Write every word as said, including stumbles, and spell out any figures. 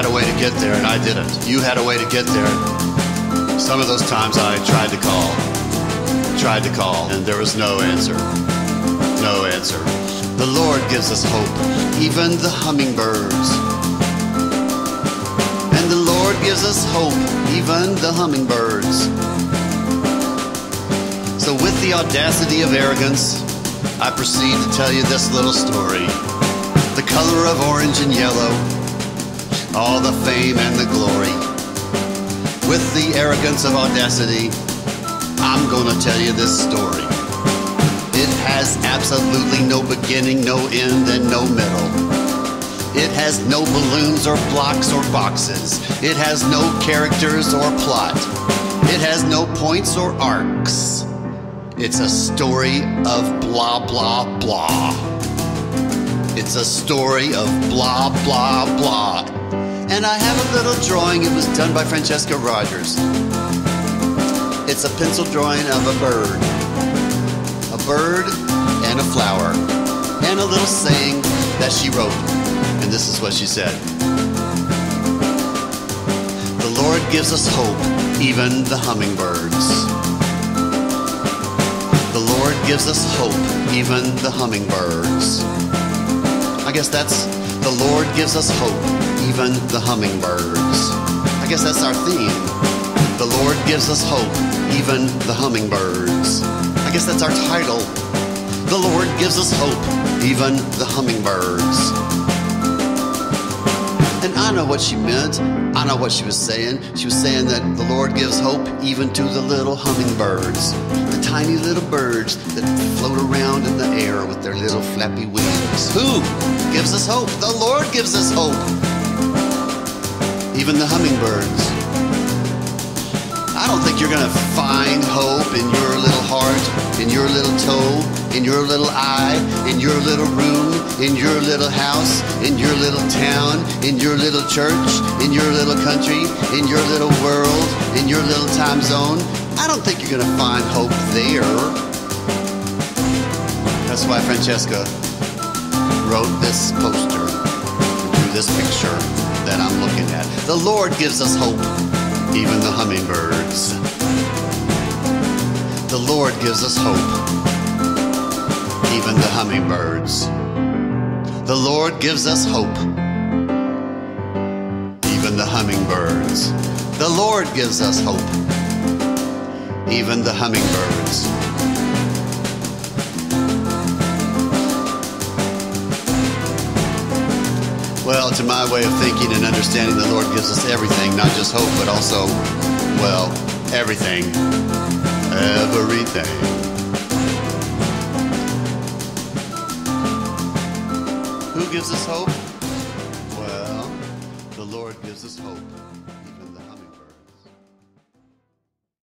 had a way to get there and I didn't. You had a way to get there. Some of those times I tried to call, tried to call, and there was no answer. No answer. The Lord gives us hope, even the hummingbirds. And the Lord gives us hope, even the hummingbirds. So with the audacity of arrogance, I proceed to tell you this little story. The color of orange and yellow, all the fame and the glory. With the arrogance of audacity, I'm gonna tell you this story. It has absolutely no beginning, no end, and no middle. It has no balloons or blocks or boxes. It has no characters or plot. It has no points or arcs. It's a story of blah, blah, blah. It's a story of blah, blah, blah. And I have a little drawing. It was done by Francesca Rogers. It's a pencil drawing of a bird. A bird and a flower. And a little saying that she wrote. And this is what she said. The Lord gives us hope, even the hummingbirds. The Lord gives us hope, even the hummingbirds. I guess that's, the Lord gives us hope, even the hummingbirds. I guess that's our theme. The Lord gives us hope, even the hummingbirds. I guess that's our title. The Lord gives us hope, even the hummingbirds. And I know what she meant. I know what she was saying. She was saying that the Lord gives hope even to the little hummingbirds. The tiny little birds that float around in the air with their little flappy wings. Who gives us hope? The Lord gives us hope. Even the hummingbirds. I don't think you're gonna find hope in your little heart, in your little toe, in your little eye, in your little room, in your little house, in your little town, in your little church, in your little country, in your little world, in your little time zone. I don't think you're gonna find hope there. That's why Francesca wrote this poster, drew this picture that I'm looking at. The Lord gives us hope, even the hummingbirds. The Lord gives us hope, even the hummingbirds. The Lord gives us hope, even the hummingbirds. The Lord gives us hope, even the hummingbirds. Well, to my way of thinking and understanding, the Lord gives us everything, not just hope, but also, well, everything. Everything. Who gives us hope? Well, the Lord gives us hope.